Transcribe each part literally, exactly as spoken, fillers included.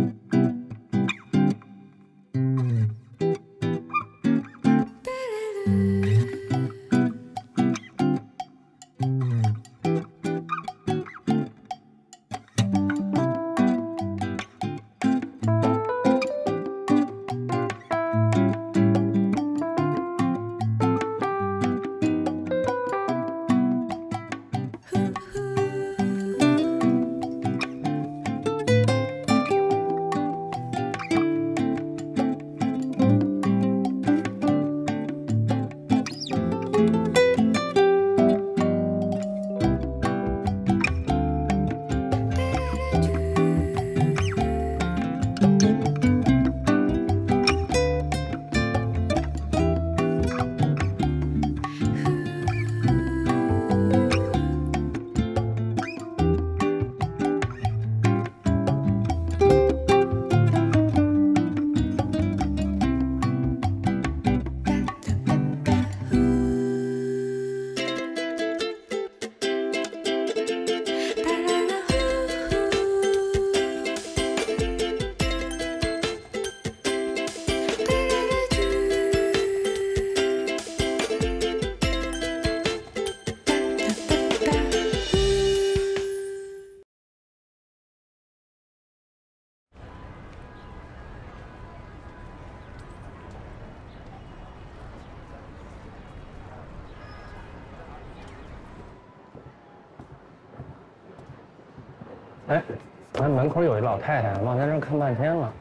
哎，咱门口有一老太太，往咱这看半天了。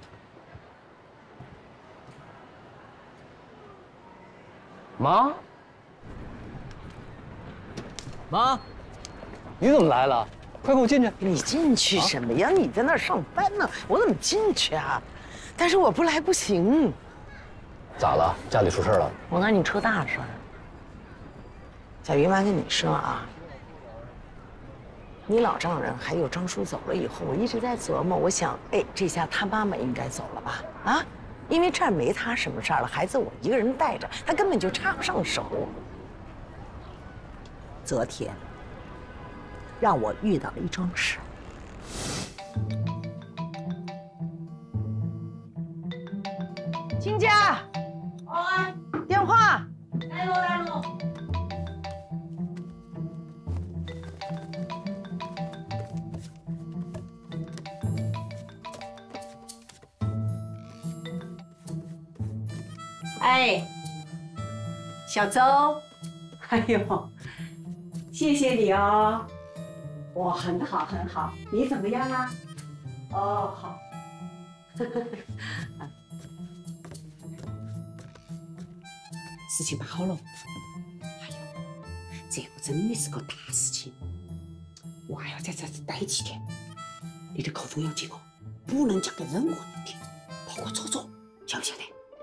妈，妈，你怎么来了？快给我进去！ 你进去什么呀？你在那儿上班呢，我怎么进去啊？但是我不来不行。 咋了？家里出事了？ 我告诉你出大事儿。小姨妈跟你说啊。 你老丈人还有张叔走了以后，我一直在琢磨，我想，哎，这下他妈妈应该走了吧？啊，因为这儿没他什么事儿了，孩子我一个人带着，他根本就插不上手。昨天让我遇到了一桩事。亲家，哎，电话，来喽来喽。 哎，小周，哎呦，谢谢你哦，我很好很好，你怎么样啊？哦，好。事情办好了。哎呦，这个真的是个大事情，我还要在这待几天。你的口风要紧哦，不能讲给任何人听，包括周周，晓不晓得？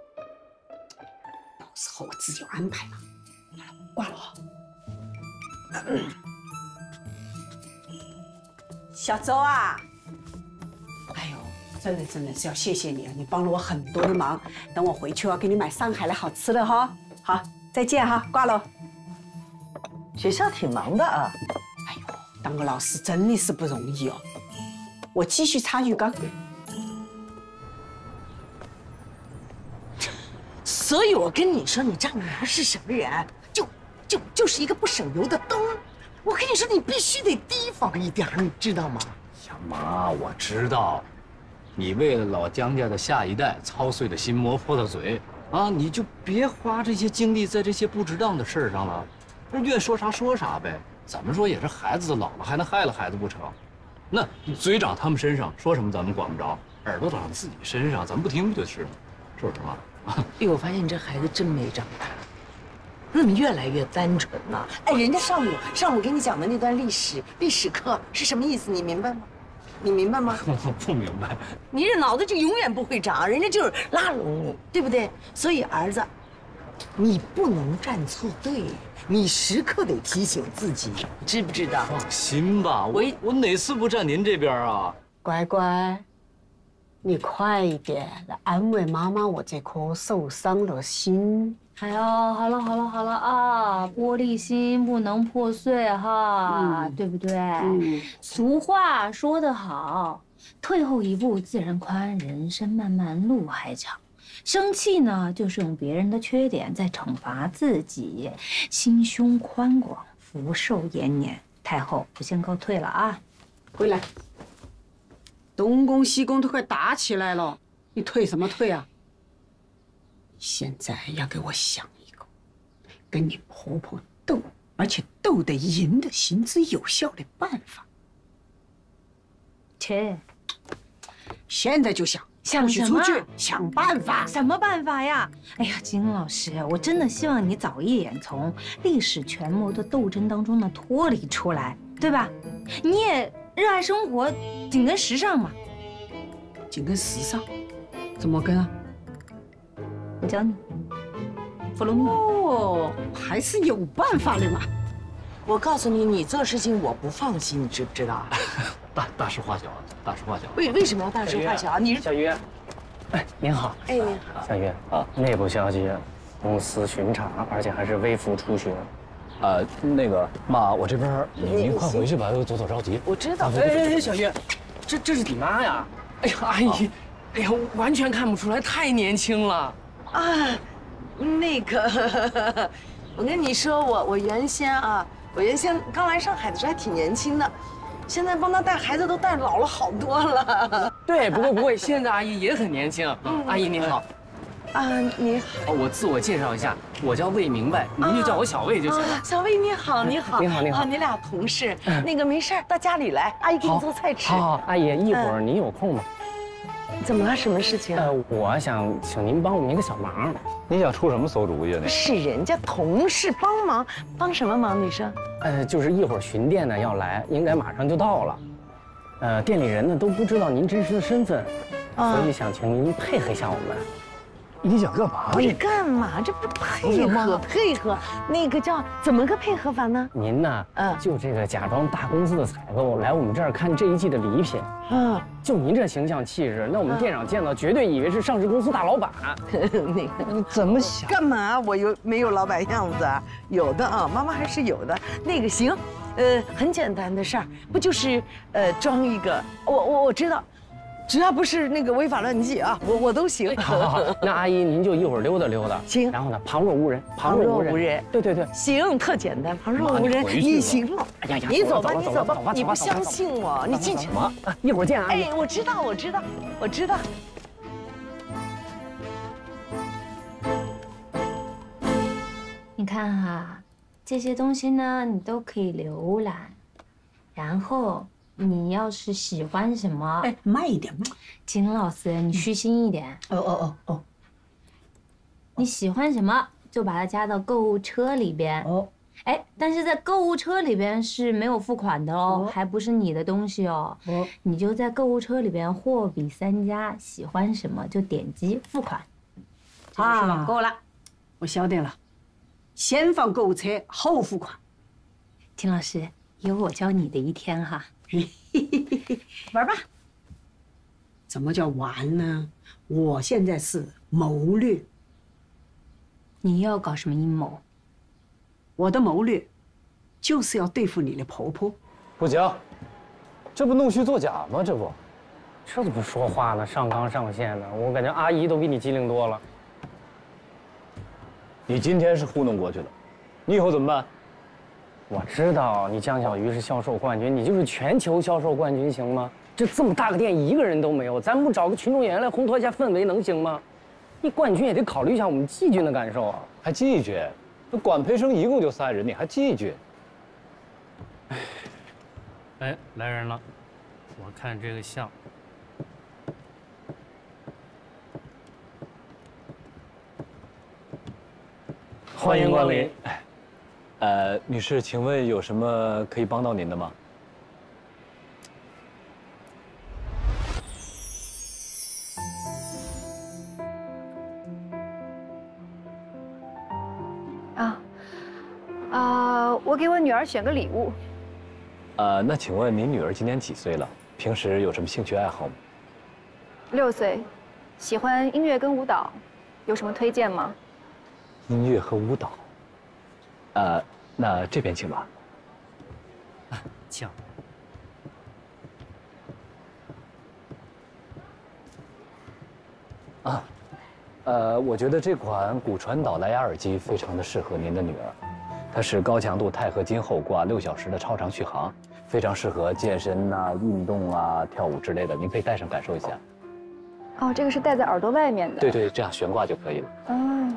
到时候我自有安排嘛。好了，挂了哈。小周啊，哎呦，真的真的是要谢谢你了，你帮了我很多的忙。等我回去要给你买上海的好吃的哈。好，再见哈，挂了。 学校挺忙的啊。 哎呦，当个老师真的是不容易哦。我继续擦浴缸。 所以我跟你说，你丈母娘是什么人？就就就是一个不省油的灯。我跟你说，你必须得提防一点，你知道吗？ 小妈，我知道，你为了老姜家的下一代操碎了心、磨破了嘴啊，你就别花这些精力在这些不值当的事儿上了。那愿说啥说啥呗，怎么说也是孩子的姥姥，还能害了孩子不成？那嘴长他们身上，说什么咱们管不着；耳朵长自己身上，咱们不听不就是了？是不是妈？ 哎呦，我发现你这孩子真没长大，怎么越来越单纯呢？哎，人家上午上午给你讲的那段历史历史课是什么意思？你明白吗？你明白吗？ 我不明白。 你这脑子就永远不会长，人家就是拉拢你，对不对？所以儿子，你不能站错队，你时刻得提醒自己，知不知道？ 放心吧，我我哪次不站您这边啊？ 乖乖。 你快一点来安慰妈妈，我这颗受伤的心。 哎呦，好了好了好了啊，玻璃心不能破碎哈，嗯、对不对？嗯、俗话说得好， 退后一步自然宽，人生漫漫路还长。生气呢，就是用别人的缺点在惩罚自己。心胸宽广，福寿延年。太后，我先告退了啊。 回来，东宫西宫都快打起来了，你退什么退啊？现在要给我想一个跟你婆婆斗，而且斗得赢的、行之有效的办法。 切， 现在就想。 想什么？ 出去想办法。 什么办法呀？哎呀，金老师，我真的希望你早一点从历史权谋的斗争当中呢脱离出来，对吧？你也热爱生活，紧跟时尚嘛。 紧跟时尚？怎么跟啊？ 我教你，follow me。 哦，还是有办法的嘛。 我告诉你，你做事情我不放心，你知不知道？ 大大事化小，大事化小。 为为什么要大事化小啊？你是小鱼，哎，您好。 哎，你好。 小鱼啊，内部消息，公司巡查，而且还是微服出巡。 呃，那个妈，我这边您您快回去吧，又走走着急。 我知道。 哎哎哎，小鱼，这这是你妈呀？哎呀，阿姨，哎呀，完全看不出来，太年轻了。 啊，那个，我跟你说，我我原先啊，我原先刚来上海的时候还挺年轻的。 现在帮他带孩子都带老了好多了。 对，不过不过，现在阿姨也很年轻。阿姨您好， 啊，你好。 哦，我自我介绍一下，我叫魏明白，您就叫我小魏就行了。 小魏你好，你好， 你好，你好， 你俩同事。那个没事到家里来，阿姨给你做菜吃。 好，好，阿姨，一会儿您有空吗？ 怎么了？什么事情？ 呃，我想请您帮我们一个小忙。 你想出什么馊主意呢？ 是人家同事帮忙，帮什么忙？你说？ 呃，就是一会儿巡店呢要来，应该马上就到了。呃，店里人呢都不知道您真实的身份， 啊、 所以想请您配合一下我们。 你想干嘛？ 你干嘛？这不是配合配合，那个叫怎么个配合法呢？ 您呢， 嗯， 就这个假装大公司的采购来我们这儿看这一季的礼品。 嗯， 就您这形象气质，那我们店长见到绝对以为是上市公司大老板。 那个你怎么想？ 干嘛？我有没有老板样子啊？有的啊，妈妈还是有的。那个行，呃，很简单的事儿，不就是呃装一个？我我我知道。 只要不是那个违法乱纪啊，我我都行。 好好好，那阿姨您就一会儿溜达溜达， 行。 然后呢，旁若无人， 旁若无人。 对对对， 行，特简单，旁若无人。你行了。哎呀呀，你走吧，你走吧，你不相信我，你进去。 什么？一会儿见啊。 哎，我知道，我知道，我知道。 你看哈，这些东西呢，你都可以浏览，然后。 你要是喜欢什么， 哎，慢一点，慢。 金老师，你虚心一点。 哦哦哦哦。 你喜欢什么就把它加到购物车里边。 哦。 哎，但是在购物车里边是没有付款的哦，还不是你的东西哦。哦。你就在购物车里边货比三家，喜欢什么就点击付款。啊，是网购了。 我晓得了，先放购物车，后付款。 金老师，有我教你的一天哈。 玩吧。怎么叫玩呢？我现在是谋略。 你又要搞什么阴谋？ 我的谋略就是要对付你的婆婆。 不行，这不弄虚作假吗？这不， 这怎么说话呢？上纲上线的，我感觉阿姨都比你机灵多了。 你今天是糊弄过去了，你以后怎么办？ 我知道你江小鱼是销售冠军，你就是全球销售冠军，行吗？这这么大个店，一个人都没有，咱不找个群众演员来烘托一下氛围，能行吗？你冠军也得考虑一下我们季军的感受啊！ 还季军？那管培生一共就三人，你还季军？ 哎，来人了，我看这个像。欢迎光临。 呃，女士，请问有什么可以帮到您的吗？ 啊，啊，我给我女儿选个礼物。 呃，那请问您女儿今年几岁了？平时有什么兴趣爱好吗？ 六岁，喜欢音乐跟舞蹈，有什么推荐吗？ 音乐和舞蹈。呃，那这边请吧。 请。 啊，呃，我觉得这款骨传导蓝牙耳机非常的适合您的女儿，它是高强度钛合金后挂，六小时的超长续航，非常适合健身呐、运动啊、跳舞之类的。您可以戴上感受一下。 哦，这个是戴在耳朵外面的。 对对，这样悬挂就可以了。 哦，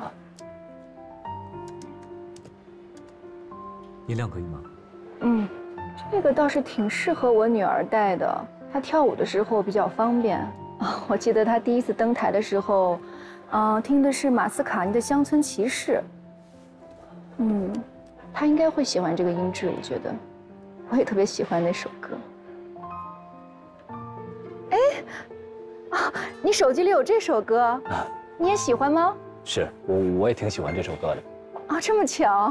音量可以吗？ 嗯，这个倒是挺适合我女儿戴的，她跳舞的时候比较方便。啊，我记得她第一次登台的时候，嗯，听的是马斯卡尼的《乡村骑士》。嗯，她应该会喜欢这个音质，我觉得。我也特别喜欢那首歌。哎，啊，你手机里有这首歌，啊、你也喜欢吗？ 是我，我也挺喜欢这首歌的。 啊，这么巧。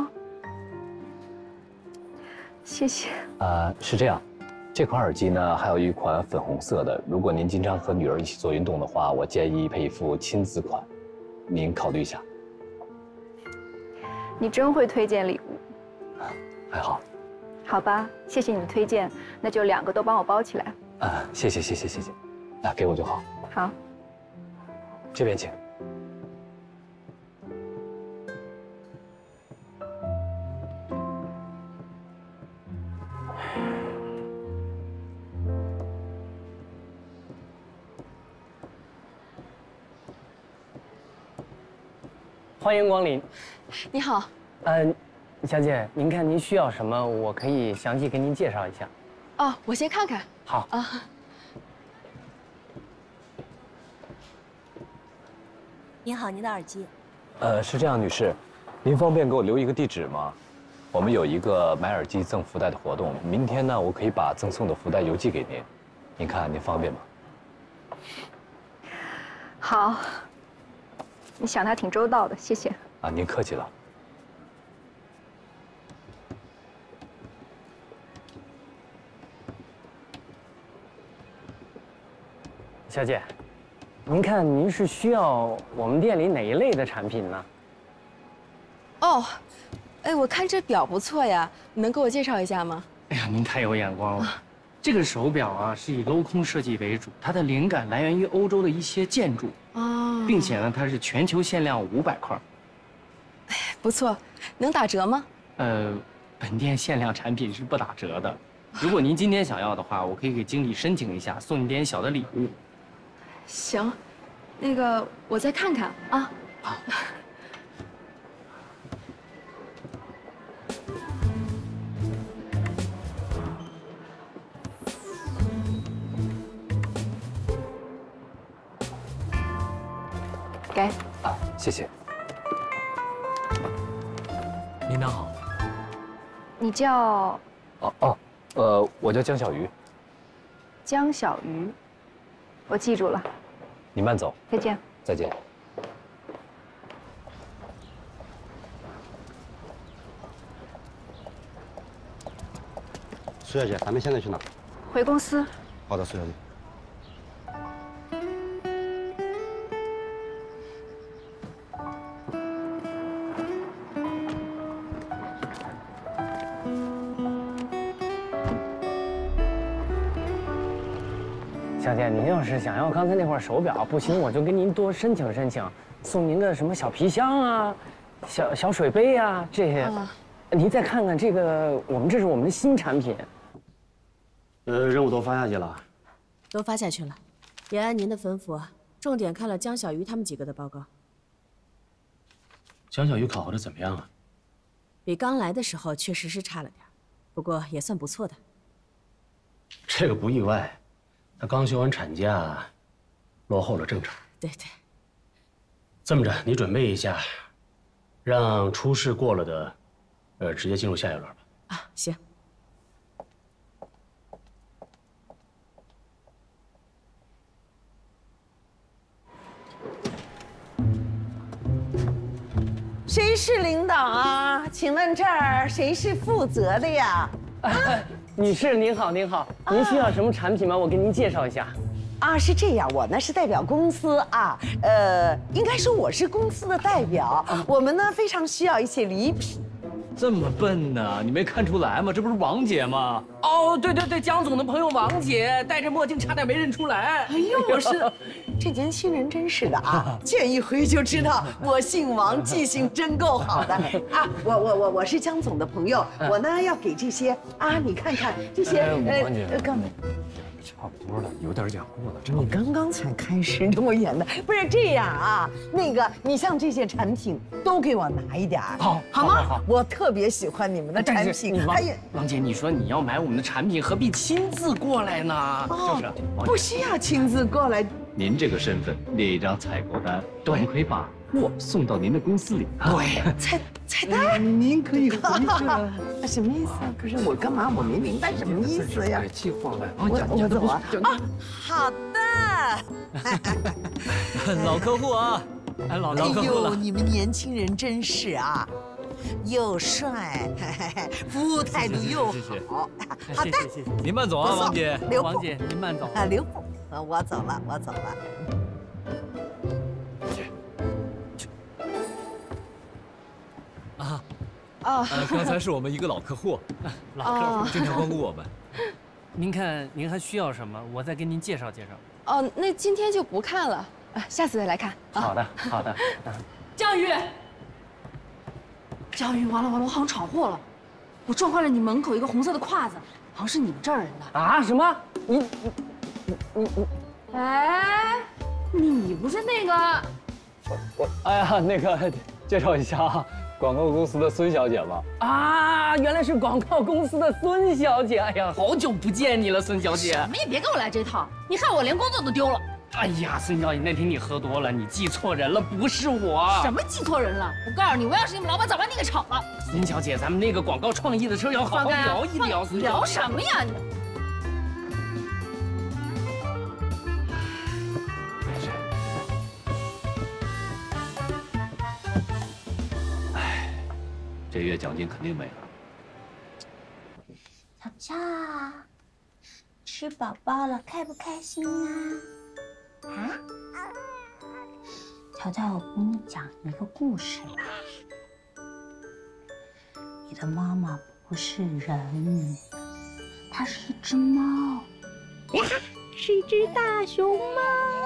谢谢。 啊、呃，是这样，这款耳机呢，还有一款粉红色的。如果您经常和女儿一起做运动的话，我建议配一副亲子款，您考虑一下。 你真会推荐礼物。 啊，还好。 好吧，谢谢你推荐，那就两个都帮我包起来。 啊，谢谢谢谢谢谢，啊，给我就好。 好， 这边请。 欢迎光临。 你好。 嗯、呃，小姐，您看您需要什么，我可以详细给您介绍一下。 哦，我先看看。 好啊。 您好，您的耳机。 呃，是这样，女士，您方便给我留一个地址吗？我们有一个买耳机赠福袋的活动，明天呢，我可以把赠送的福袋邮寄给您，您看您方便吗？ 好。你想他挺周到的，谢谢。 啊，您客气了。 小姐，您看您是需要我们店里哪一类的产品呢？ 哦，哎，我看这表不错呀，能给我介绍一下吗？ 哎呀，您太有眼光了。这个手表啊是以镂空设计为主，它的灵感来源于欧洲的一些建筑哦， 并且呢，它是全球限量五百块。 哎，不错，能打折吗？ 呃，本店限量产品是不打折的。如果您今天想要的话，我可以给经理申请一下，送你点小的礼物。 行，那个我再看看啊。 好。 给。 啊，谢谢。您拿好。 你叫？ 哦哦，呃，我叫江小鱼。 江小鱼，我记住了。 你慢走。 再见。 再见。 苏小姐，咱们现在去哪？ 回公司。 好的，苏小姐。 小姐，您要是想要刚才那块手表，不行我就跟您多申请申请，送您个什么小皮箱啊，小小水杯啊这些。啊、您再看看这个，我们这是我们的新产品。 呃，任务都发下去了。 都发下去了，也按您的吩咐，重点看了江小鱼他们几个的报告。 江小鱼考核的怎么样啊？ 比刚来的时候确实是差了点，不过也算不错的。 这个不意外。他刚休完产假，落后了正常。 对对。 这么着，你准备一下，让初试过了的，呃，直接进入下一轮吧。 啊，行。 谁是领导啊？请问这儿谁是负责的呀？ 啊女士您好，您好，您需要什么产品吗？我给您介绍一下。 啊，是这样，我呢是代表公司啊，呃，应该说我是公司的代表。我们呢非常需要一些礼品。 这么笨呢？你没看出来吗？这不是王姐吗？ 哦，对对对，江总的朋友王姐戴着墨镜，差点没认出来。 哎呦，我是，这年轻人真是的啊，见一回就知道我姓王，记性真够好的啊！我我我我是江总的朋友，我呢要给这些啊，你看看这些呃，刚差不多了，有点讲过了。 你刚刚才开始跟我演的，不是这样啊？那个，你像这些产品都给我拿一点儿， 好， 好吗？我特别喜欢你们的产品。 王王姐，你说你要买我们的产品，何必亲自过来呢？ 哦，不需要亲自过来。 您这个身份列一张采购单，我们可以把货送到您的公司里。 对， 菜菜单， 您可以回去了。 什么意思啊？可是我干嘛？我没明白什么意思呀？ 计划了， 我我走啊！啊，好的。 老客户啊，哎，老老客户了。 哎呦，你们年轻人真是啊，又帅，服务态度又好。好的， 谢谢。您慢走啊，王姐。 刘王姐，您慢走啊，刘副，我走了，我走了。 啊， 哦， 呃，刚才是我们一个老客户， 老客户经常光顾我们。 您看您还需要什么，我再给您介绍介绍。 哦，那今天就不看了，啊，下次再来看。 好的，好的。 江宇，江宇，完了完了，我好像闯祸了，我撞坏了你门口一个红色的胯子，好像是你们这儿人的。 啊？什么？你你你你？ 哎，你不是那个？ 我哎呀，那个介绍一下啊。广告公司的孙小姐吗？ 啊，原来是广告公司的孙小姐。哎呀，好久不见你了，孙小姐。 什么也别跟我来这套，你害我连工作都丢了。 哎呀，孙小姐，那天你喝多了，你记错人了，不是我。 什么记错人了？我告诉你，我要是你们老板，早把你给炒了。 孙小姐，咱们那个广告创意的事要好好聊一聊。孙小姐， 聊什么呀你？ 这月奖金肯定没了。 乔乔，吃饱饱了，开不开心啊？啊？乔乔，我给你讲一个故事吧。你的妈妈不是人，她是一只猫，呀，是一只大熊猫。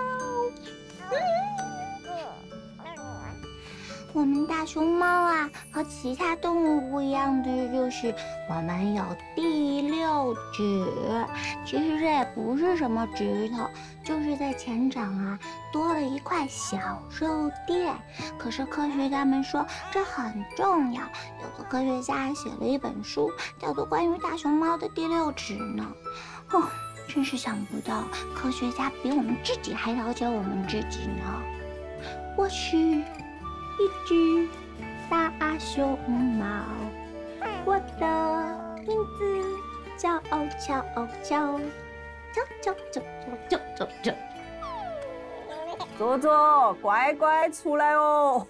我们大熊猫啊，和其他动物不一样的就是，我们有第六指。其实这也不是什么指头，就是在前掌啊多了一块小肉垫。可是科学家们说这很重要，有的科学家还写了一本书，叫做《关于大熊猫的第六指》呢。哦，真是想不到，科学家比我们自己还了解我们自己呢。我是一只大熊猫，我的名字叫乔乔，乔乔乔乔乔乔。 左左，乖乖出来哦！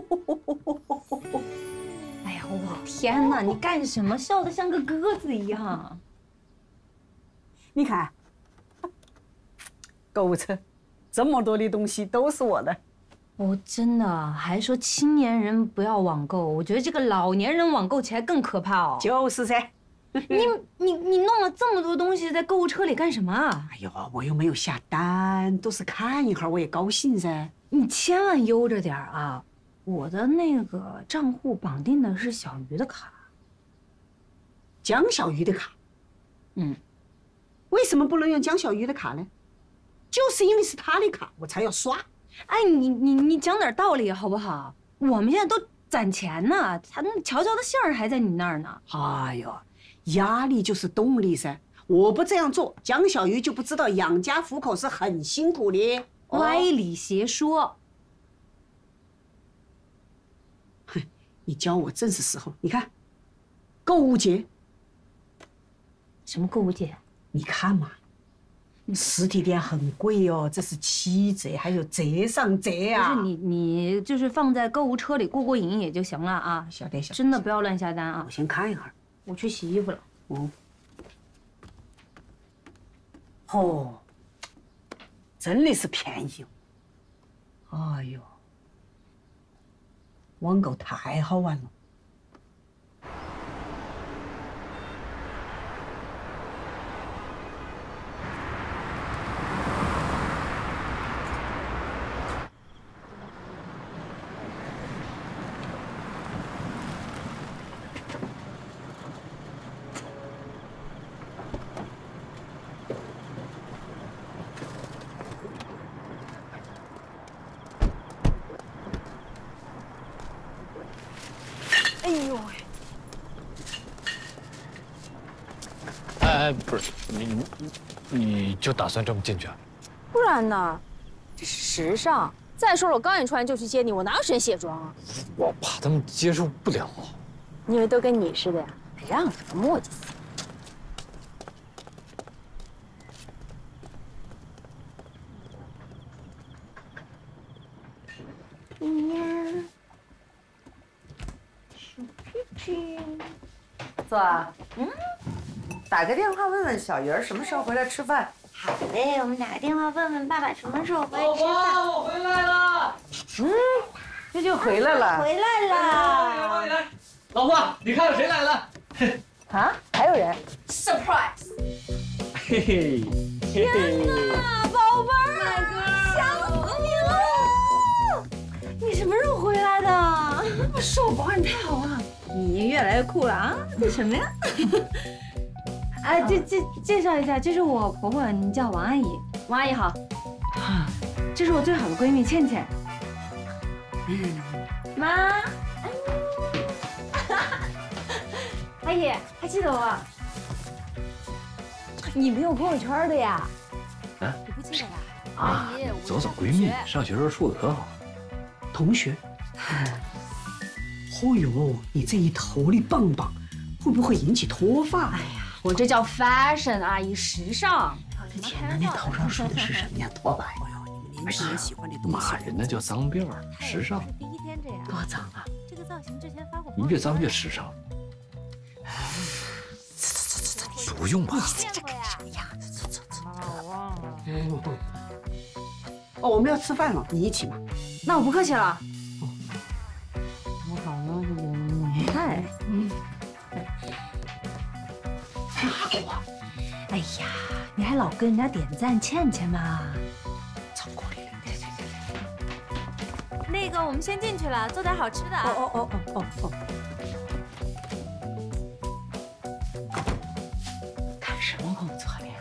哎呀，我天哪！你干什么？笑得像个鸽子一样。 你看，购物车这么多的东西都是我的。 我真的还说青年人不要网购，我觉得这个老年人网购起来更可怕哦。 就是噻。 你你你弄了这么多东西在购物车里干什么啊？ 哎呦，我又没有下单，都是看一会儿我也高兴噻。 你千万悠着点啊！我的那个账户绑定的是小鱼的卡， 江小鱼的卡。 嗯， 为什么不能用江小鱼的卡呢？就是因为是他的卡，我才要刷。 哎，你你你讲点道理好不好？我们现在都攒钱呢，他那乔乔的信儿还在你那儿呢。 哎呦，压力就是动力噻！我不这样做，江小鱼就不知道养家糊口是很辛苦的。 歪理邪说。 哼，你教我正是时候。你看，购物节。 什么购物节？ 你看嘛。实体店很贵哦，这是七折，还有折上折啊！ 不是你，你就是放在购物车里过过瘾也就行了啊。 小点小， 真的不要乱下单啊！ 我先看一会儿， 我去洗衣服了。 哦，哦，真的是便宜哦！哎呦，网购太好玩了。 哎，不是你，你就打算这么进去啊？ 不然呢？这是时尚。再说了，我刚一出来就去接你，我哪有时间卸妆啊？ 我怕他们接受不了。 你以为都跟你似的呀？还让着，磨叽死。 嗯，小屁屁，坐啊。嗯，打个电话问问小鱼儿什么时候回来吃饭。 好嘞，我们打个电话问问爸爸什么时候回来吃饭。 老婆，我回来了。 嗯，这就回来了。 回来了。 来，老婆，你看看谁来了？ 啊，还有人 ？Surprise！ 嘿嘿， 天哪，宝贝儿，想死你了！ 你什么时候回来的？ 受我保养，你太好了。 你越来越酷了啊！这什么呀？哎，介介介绍一下，这是我婆婆，你叫王阿姨。 王阿姨好。 这是我最好的闺蜜倩倩。嗯，妈。阿姨还记得我？你没有朋友圈的呀？ 啊？ 你不记得了？ 啊，走走闺蜜，上学时候处的可好。 同学。哦呦，你这一头的棒棒，会不会引起脱发？哎呀， 我这叫 fashion， 阿姨，时尚。 天哪，那头上梳的是什么呀？头发？哎呦，你们年轻人喜欢这东西。 骂人那叫脏辫儿，时尚。 第一天这样。 多脏啊！ 这个造型之前发过。 你越脏越时尚。不用吧？ 你这个什么呀？走走走。 我忘了。 哦，我们要吃饭了，你一起吧。 那我不客气了。 我好了，这个你看，嗯。哎呀，你还老跟人家点赞，倩倩嘛。 超过力了。对对对。 那个，我们先进去了，做点好吃的。 哦哦哦哦哦哦。看什么工作了呀？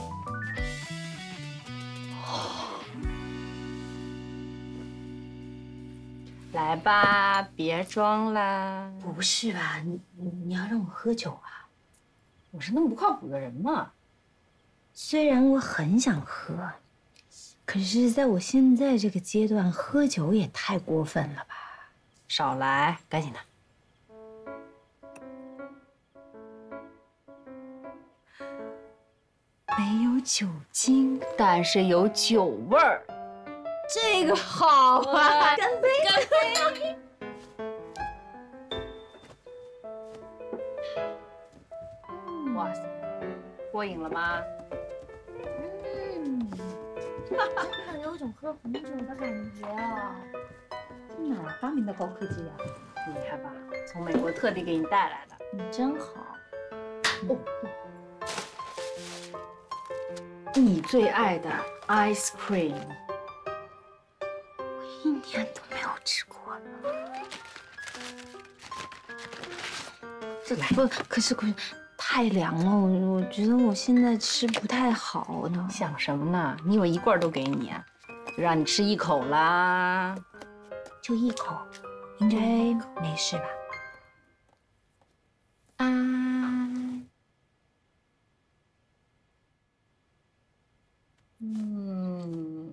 来吧，别装啦。 不是吧？你你要让我喝酒啊？ 我是那么不靠谱的人吗？ 虽然我很想喝，可是在我现在这个阶段，喝酒也太过分了吧？ 少来，赶紧的。 没有酒精， 但是有酒味儿。这个好啊！干杯！干杯！哇塞，过瘾了吗？ 嗯，真的有种喝红酒的感觉啊！这哪儿发明的高科技啊？ 厉害吧？从美国特地给你带来的。 你真好。 哦，你最爱的 ice cream。 一年都没有吃过呢。这不，可是可是太凉了，我我觉得我现在吃不太好呢。 想什么呢？你以为一罐都给你啊？就让你吃一口啦。 就一口，应该没事吧？ 啊。嗯。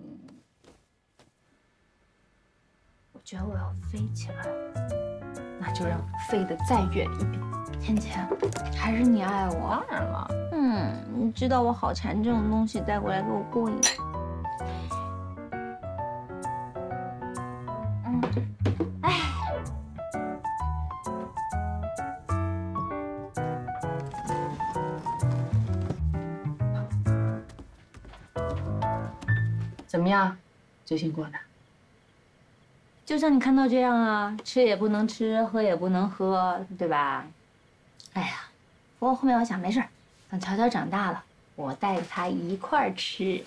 我觉得我要飞起来了， 那就让我飞得再远一点。 倩倩，还是你爱我？ 当然了， 嗯，你知道我好馋这种东西，带过来给我过瘾。嗯，哎， 怎么样？最近过的？ 就像你看到这样啊，吃也不能吃，喝也不能喝，对吧？哎呀，不过后面我想没事，等乔乔长大了，我带着他一块儿吃。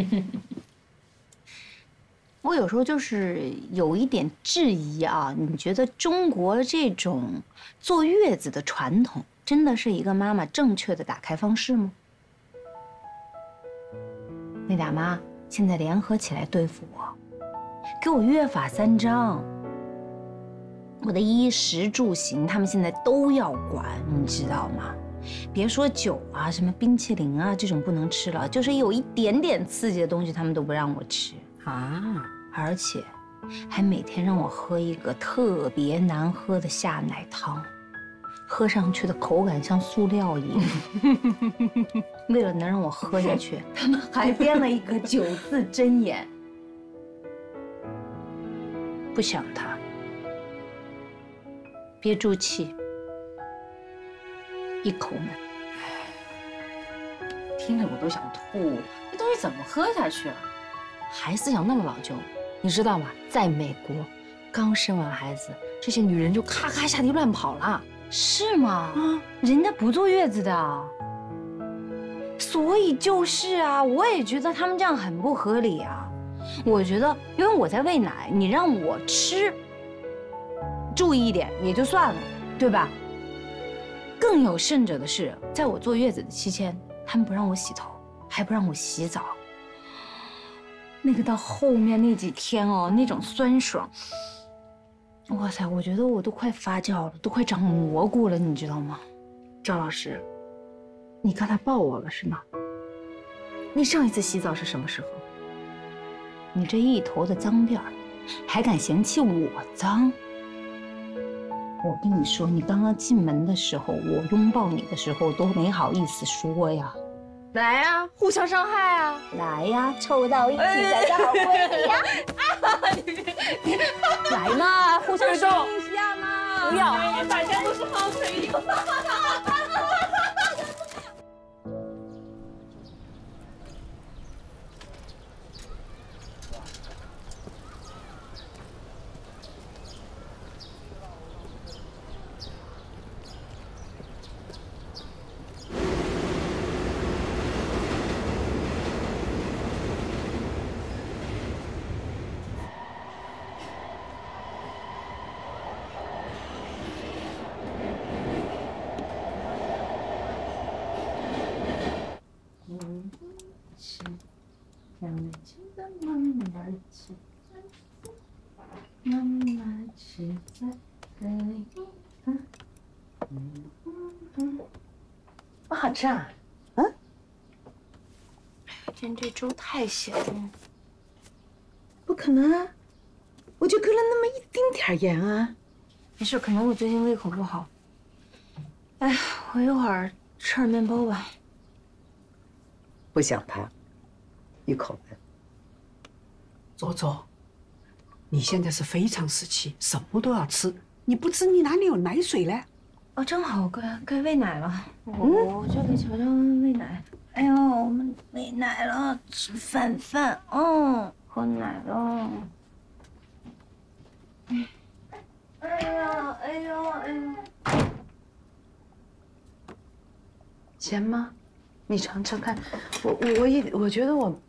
我有时候就是有一点质疑啊，你觉得中国这种坐月子的传统，真的是一个妈妈正确的打开方式吗？那俩妈现在联合起来对付我。给我约法三章，我的衣食住行他们现在都要管，你知道吗？ 别说酒啊，什么冰淇淋啊这种不能吃了，就是有一点点刺激的东西，他们都不让我吃啊，而且还每天让我喝一个特别难喝的下奶汤，喝上去的口感像塑料一样。为了能让我喝下去，他们还编了一个九字真言：不想他，憋住气，一口奶。 听着我都想吐，这东西怎么喝下去啊？孩子养那么老旧，你知道吗？在美国，刚生完孩子，这些女人就咔咔下地乱跑了。 是吗？啊，人家不坐月子的，所以就是啊，我也觉得他们这样很不合理啊。我觉得，因为我在喂奶，你让我吃，注意一点也就算了，对吧？更有甚者的是，在我坐月子的期间，他们不让我洗头，还不让我洗澡。那个到后面那几天哦，那种酸爽。哇塞，我觉得我都快发酵了，都快长蘑菇了，你知道吗？ 赵老师，你刚才抱我了是吗？你上一次洗澡是什么时候？ 你这一头的脏辫儿，还敢嫌弃我脏？我跟你说，你刚刚进门的时候，我拥抱你的时候都没好意思说呀。 来呀，互相伤害啊！ 来呀，凑到一起才是好闺蜜呀！来嘛，互相伤一下嘛！ 不要，大家都是好朋友。 慢慢吃，慢慢吃，慢慢吃，再可以。嗯嗯， 不好吃啊？嗯？ 今天这粥太咸了。 不可能啊！我就搁了那么一丁点盐啊。 没事，可能我最近胃口不好。哎，我一会儿吃点面包吧。 不想他。一口的。 左左，你现在是非常时期，什么都要吃，你不吃你哪里有奶水呢？ 哦，正好该该喂奶了，我、嗯、我就给乔乔喂奶。哎呦，我们喂奶了，吃饭饭，嗯，喝奶了。嗯，哎呀，哎呦，哎呦， 咸吗？你尝尝看，我我我一我觉得我。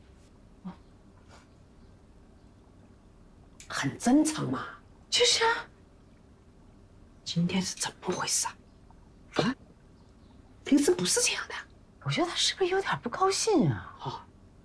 很正常嘛， 就是啊。 今天是怎么回事啊？啊？平时不是这样的。 我觉得他是不是有点不高兴啊？ 哦，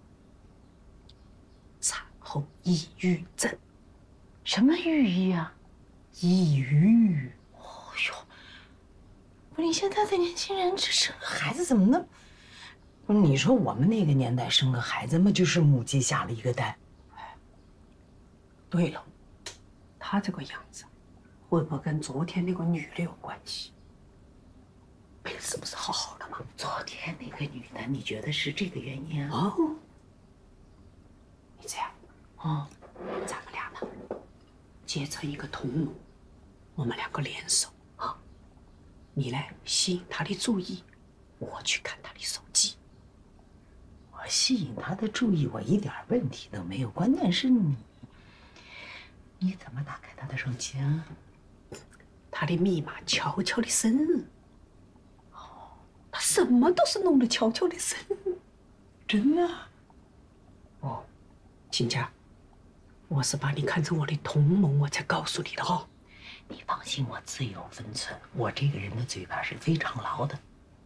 产后抑郁症。 什么抑郁啊？ 抑郁。 哦哟，不是你现在的年轻人，这生个孩子怎么那？不是你说我们那个年代生个孩子嘛，就是母鸡下了一个蛋。 对了，他这个样子，会不会跟昨天那个女的有关系？平时不是好好的吗？ 昨天那个女的，你觉得是这个原因啊？ 哦，你这样， 啊、 哦，咱们俩呢，结成一个同盟，我们两个联手啊，你来吸引他的注意，我去看他的手机。 我吸引他的注意，我一点问题都没有，关键是你。你怎么打开他的手机啊？ 他的密码悄悄的深。哦，他什么都是弄得悄悄的深。 真的？ 哦，亲家，我是把你看成我的同盟，我才告诉你的哦。 你放心，我自有分寸。我这个人的嘴巴是非常牢的。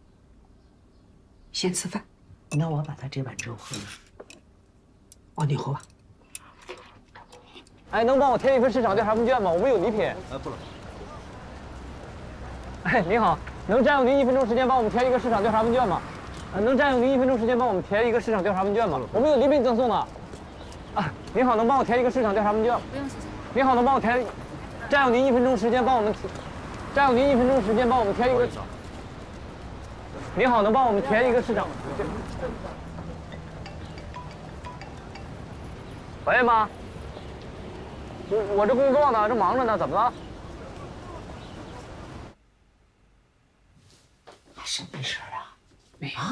先吃饭。 那我把他这碗粥喝了。 哦，你喝吧。 哎，能帮我填一份市场调查问卷吗？我们有礼品。 哎，不了。 哎，您好， 能占用您一分钟时间帮我们填一个市场调查问卷吗？呃，能占用您一分钟时间帮我们填一个市场调查问卷吗？我们有礼品赠送的。啊，您好，能帮我填一个市场调查问卷吗？ 不用谢谢。 您好，能帮我填？占用您一分钟时间帮我们，占用您一分钟时间帮我们填一个。您好，能帮我们填一个市场？喂，妈。我我这工作呢，这忙着呢，怎么了？ 什么事儿啊？没有。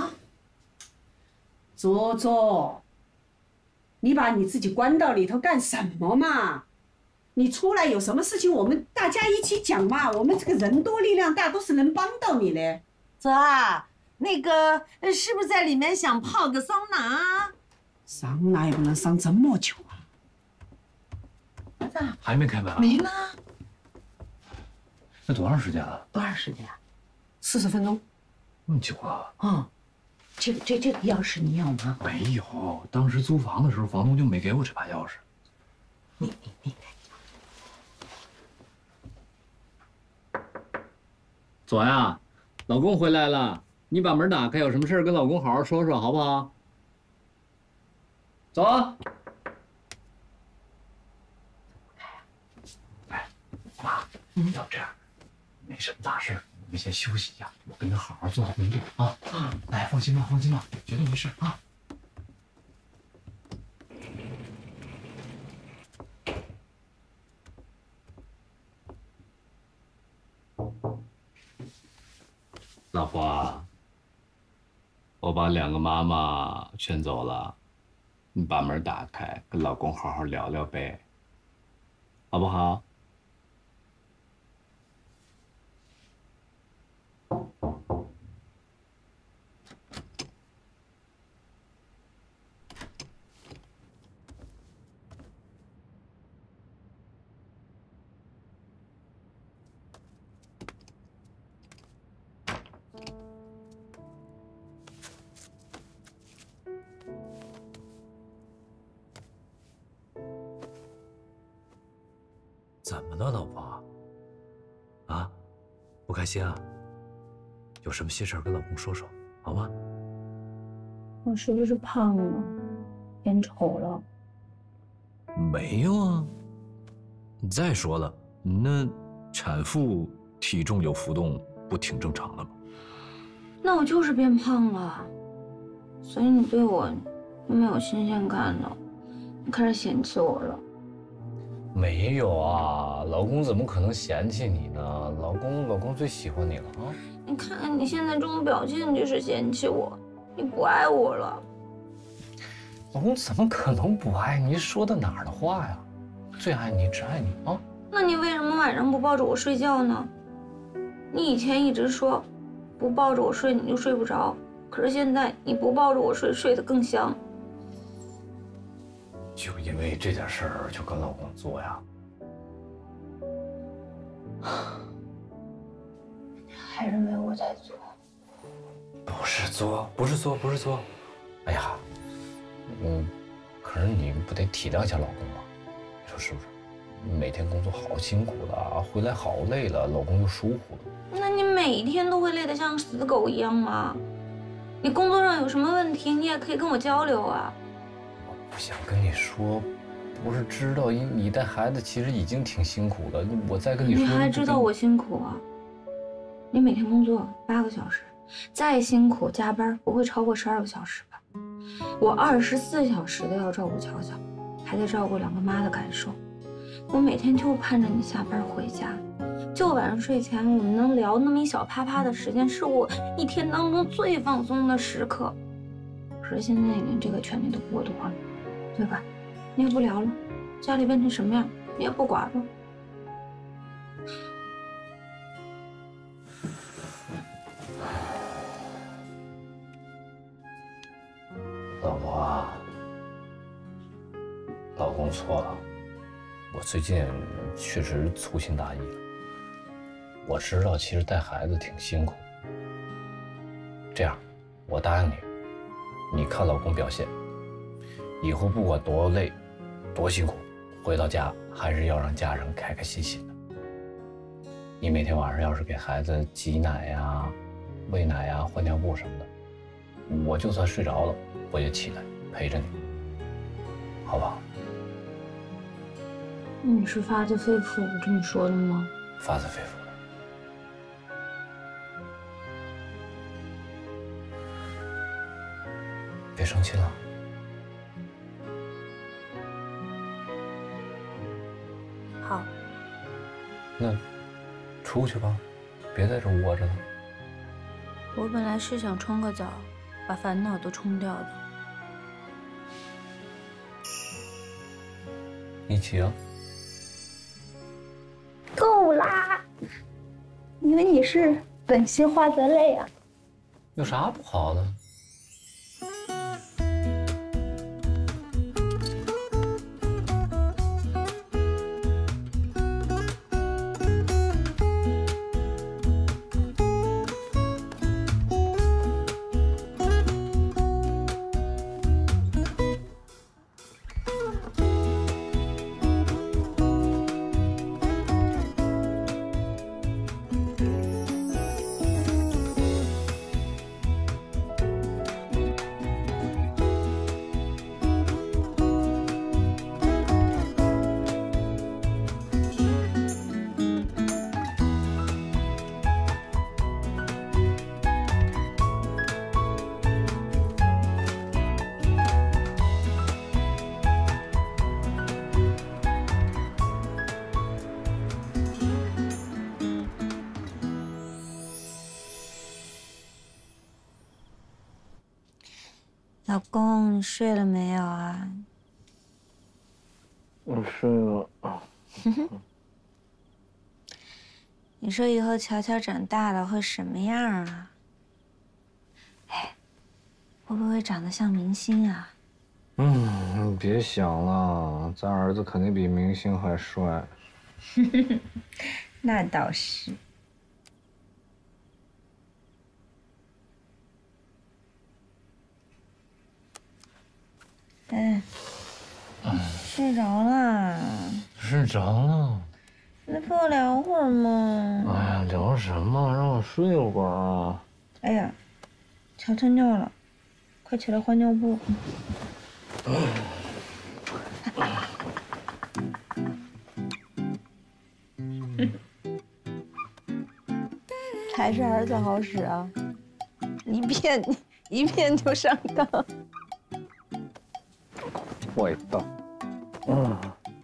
左左，你把你自己关到里头干什么嘛？你出来有什么事情，我们大家一起讲嘛。我们这个人多力量大，都是能帮到你的。 左啊，那个是不是在里面想泡个桑拿？ 桑拿也不能桑这么久啊。 儿子， 还没开门啊？ 没呢。 那多长时间了？ 多长时间啊？四十分钟。 那么久啊？ 嗯，这个这这个钥匙你要吗？ 没有，当时租房的时候，房东就没给我这把钥匙。 你你你。 左呀，老公回来了，你把门打开，有什么事跟老公好好说说，好不好？走啊。哎，妈，要不这样，没什么大事，我们先休息一下，我跟他好好做好工作啊。啊，哎，放心吧，放心吧，绝对没事啊。老婆，我把两个妈妈劝走了，你把门打开，跟老公好好聊聊呗，好不好？怎么了，老婆？啊，不开心啊？有什么心事跟老公说说，好吗？ 我是不是胖了，变丑了？ 没有啊。你再说了，你那产妇体重有浮动，不挺正常的吗？ 那我就是变胖了，所以你对我就没有新鲜感了，你开始嫌弃我了。 没有啊，老公怎么可能嫌弃你呢？老公，老公最喜欢你了啊！ 你看看你现在这种表现，就是嫌弃我，你不爱我了。 老公怎么可能不爱你？说的哪儿的话呀？最爱你，只爱你啊！ 那你为什么晚上不抱着我睡觉呢？你以前一直说，不抱着我睡你就睡不着，可是现在你不抱着我睡，睡得更香。 就因为这件事儿就跟老公作呀？ 还认为我在作？ 不是作，不是作，不是作。哎呀，嗯，可是你不得体谅一下老公吗？你说是不是？每天工作好辛苦的，回来好累了，老公又疏忽了。 那你每天都会累得像死狗一样吗？你工作上有什么问题，你也可以跟我交流啊。 不想跟你说，不是知道你带孩子其实已经挺辛苦的，我再跟你说， 你还知道我辛苦啊？你每天工作八个小时，再辛苦加班不会超过十二个小时吧？我二十四小时都要照顾巧巧，还得照顾两个妈的感受。我每天就盼着你下班回家，就晚上睡前我们能聊那么一小啪啪的时间，是我一天当中最放松的时刻。可是现在你连这个权利都剥夺了。对吧？你也不聊了，家里变成什么样，你也不管了。 老婆，老公错了，我最近确实粗心大意了。我知道其实带孩子挺辛苦，这样，我答应你，你看老公表现。以后不管多累，多辛苦，回到家还是要让家人开开心心的。 你每天晚上要是给孩子挤奶呀、喂奶呀、换尿布什么的，我就算睡着了，我也起来陪着你，好不好？ 你是发自肺腑的这么说的吗？ 发自肺腑的。别生气了。 好。 那出去吧，别在这窝着了。 我本来是想冲个澡，把烦恼都冲掉的。 一起啊。 够啦！以为你是本心花泽类啊？ 有啥不好的？ 老公，你睡了没有啊？ 我睡了。 你说以后乔乔长大了会什么样啊？哎，会不会长得像明星啊？ 嗯，你别想了，咱儿子肯定比明星还帅。 那倒是。哎，睡着了。 睡着了。 那陪我聊会儿嘛。 哎呀，聊什么？让我睡会儿啊。 哎呀，乔乔尿了，快起来换尿布。还是儿子好使啊，一骗一骗就上当。 坏蛋。嗯。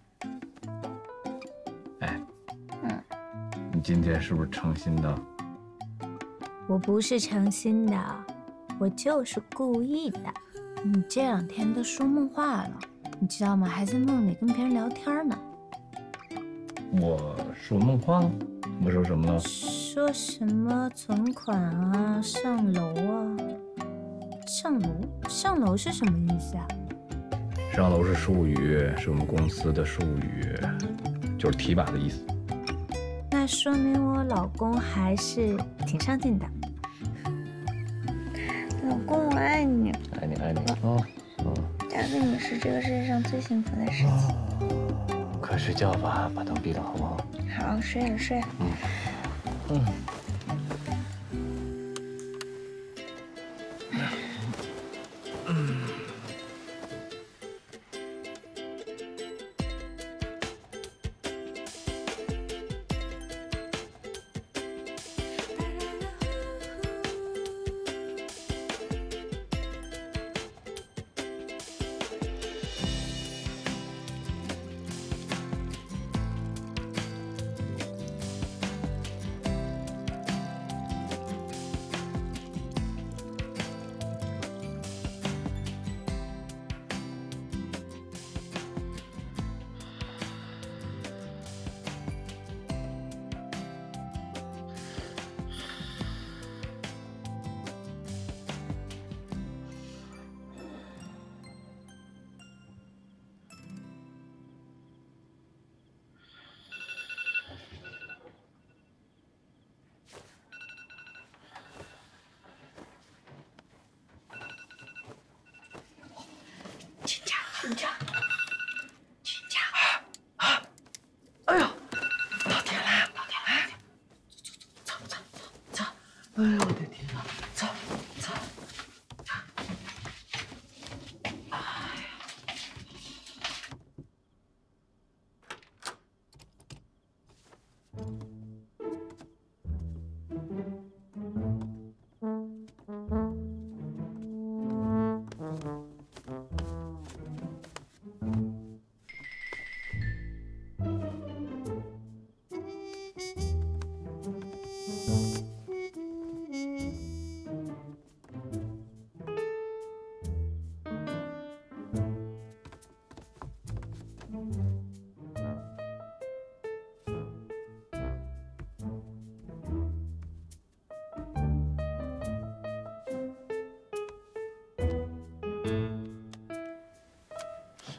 哎。 嗯。 你今天是不是诚心的？ 我不是诚心的，我就是故意的。你这两天都说梦话了，你知道吗？还在梦里跟别人聊天呢。 我说梦话了？我说什么了？ 说什么存款啊，上楼啊？上楼？上楼是什么意思啊？ 上楼是术语，是我们公司的术语，就是提拔的意思。 那说明我老公还是挺上进的。老公，我爱你。 爱你，爱你啊！嗯。 嫁给你是这个世界上最幸福的事情。 快睡觉吧，把灯闭了，好不好？ 好，睡了睡。 嗯。嗯。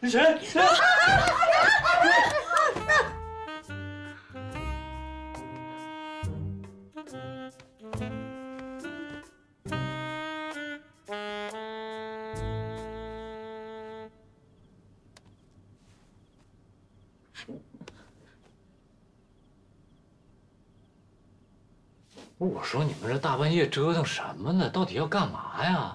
谁谁？我说你们这大半夜折腾什么呢？到底要干嘛呀？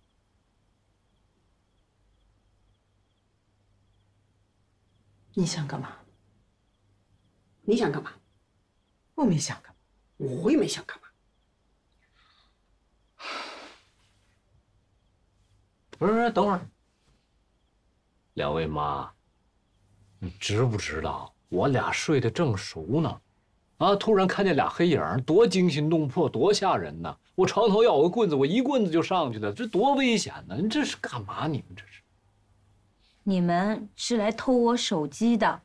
你想干嘛？你想干嘛？ 我没想干嘛， 我也没想干嘛。 不是，等会儿，两位妈，你知不知道我俩睡得正熟呢？啊！突然看见俩黑影，多惊心动魄，多吓人呐！我床头要有个棍子，我一棍子就上去了，这多危险呢！你这是干嘛？你们这是？ 你们是来偷我手机的。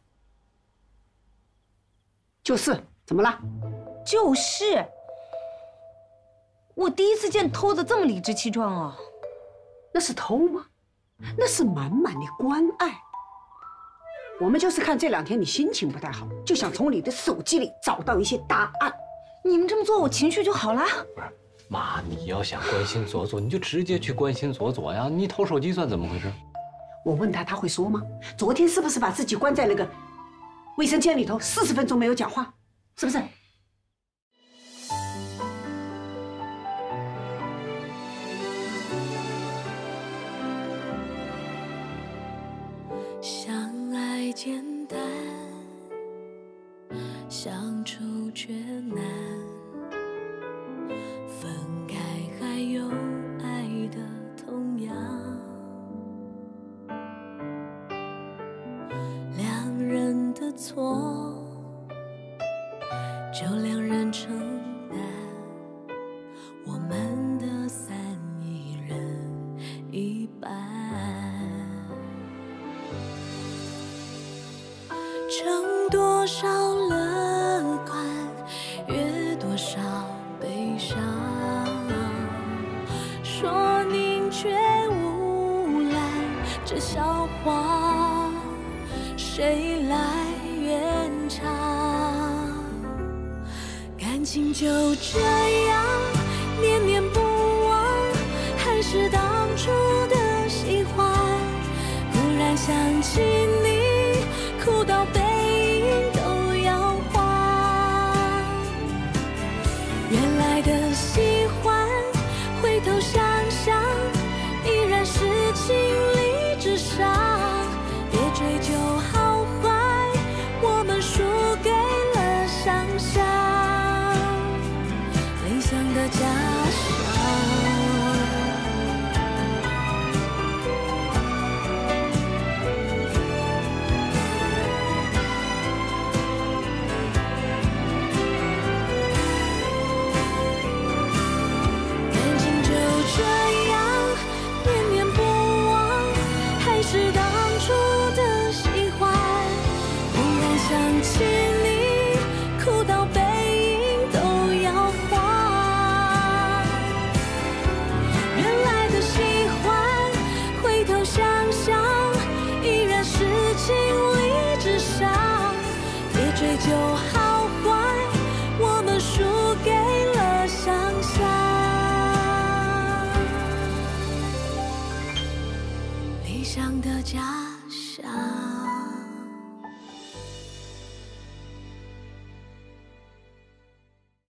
就是，怎么了？ 就是。我第一次见偷的这么理直气壮哦。 那是偷吗？那是满满的关爱。我们就是看这两天你心情不太好，就想从你的手机里找到一些答案。 你们这么做，我情绪就好了。 不是，妈，你要想关心左左，你就直接去关心左左呀。你偷手机算怎么回事？ 我问他，他会说吗？昨天是不是把自己关在那个卫生间里头，四十分钟没有讲话，是不是？ 相爱简单，相处却难，分开还有爱的痛痒，两人的错就两人承担，我们的散一人一半，撑多少乐观，越多少悲伤。说宁缺毋滥，这笑话谁来圆场？感情就这样念念不忘，还是当初的喜欢。忽然想起你，哭到背影都要花。原来的喜欢，回头想想，依然是情理之上。别追究好坏，我们输给了想象，理想的假象。想起你，哭到背影都要花。原来的喜欢，回头想想，依然是情理之上。别追究好坏，我们输给了想象，理想的假象。